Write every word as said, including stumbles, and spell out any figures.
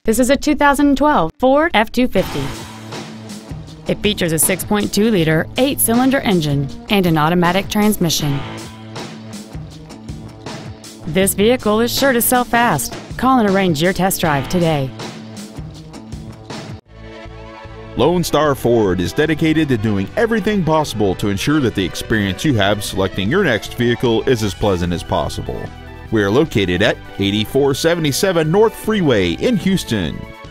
This is a two thousand twelve Ford F two fifty. It features a six point two liter, eight-cylinder engine and an automatic transmission. This vehicle is sure to sell fast. Call and arrange your test drive today. Lone Star Ford is dedicated to doing everything possible to ensure that the experience you have selecting your next vehicle is as pleasant as possible. We are located at eighty-four seventy-seven North Freeway in Houston.